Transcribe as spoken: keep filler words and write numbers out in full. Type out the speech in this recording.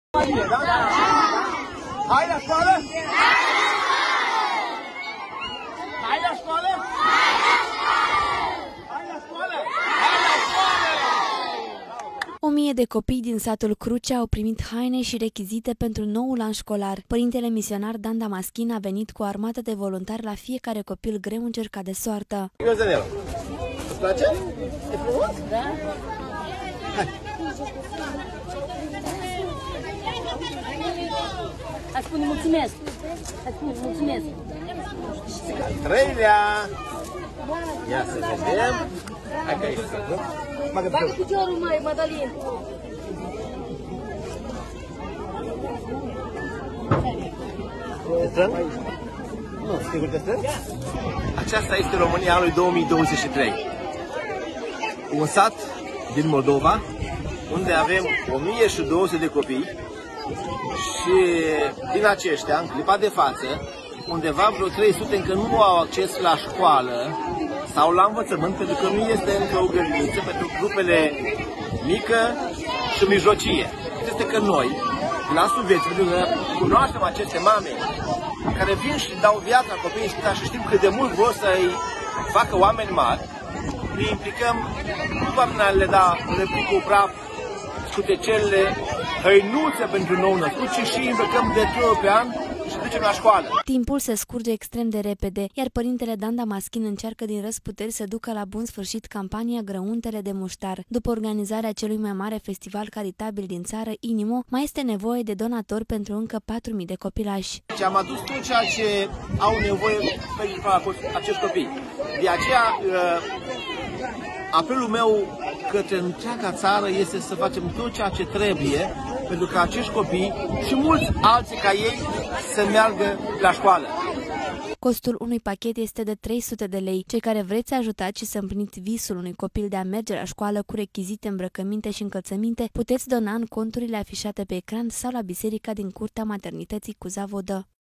Hai la școală? Hai la școală? Hai la școală? Hai la școală! O mie de copii din satul Crucea au primit haine și rechizite pentru noul an școlar. Părintele misionar Dan Damaschin a venit cu o armată de voluntari la fiecare copil greu încercat de soartă. Iozenel, îți place? E frumos? Da. Hai. Hai spune mulțumesc. Hai spune mulțumesc. Al treilea. Ia să vedem. Hai că aici. Bagă piciorul, mai, Madalin. Testăm? Nu, sigur testăm? Aceasta este România anului două mii douăzeci și trei. Un sat din Moldova, unde avem o mie și două sute de copii și din aceștia, în clipa de față, undeva vreo trei sute încă nu au acces la școală sau la învățământ, pentru că nu este încă o grădiniță pentru grupele mică și mijlocie. Este că noi, din Asul Vieții, pentru că cunoaștem aceste mame care vin și dau viața copiii în și știm cât de mult vor să-i facă oameni mari, îi implicăm nu doar în a le da replic cu praf, scutecelele, hăinuțe pentru nou născut, ci și îmbrăcăm de trei ori pe an și ducem la școală. Timpul se scurge extrem de repede, iar părintele Dan Damaschin încearcă din răzputeri să ducă la bun sfârșit campania Grăuntele de Muștar. După organizarea celui mai mare festival caritabil din țară, Inimo, mai este nevoie de donatori pentru încă patru mii de copilași. Și am adus tot ceea ce au nevoie pentru acești copii. De aceea, apelul meu către întreaga țară este să facem tot ceea ce trebuie pentru ca acești copii și mulți alții ca ei să meargă la școală. Costul unui pachet este de trei sute de lei. Cei care vreți să ajutați și să împliniți visul unui copil de a merge la școală cu rechizite, îmbrăcăminte și încălțăminte, puteți dona în conturile afișate pe ecran sau la biserica din curtea maternității Cuza Vodă.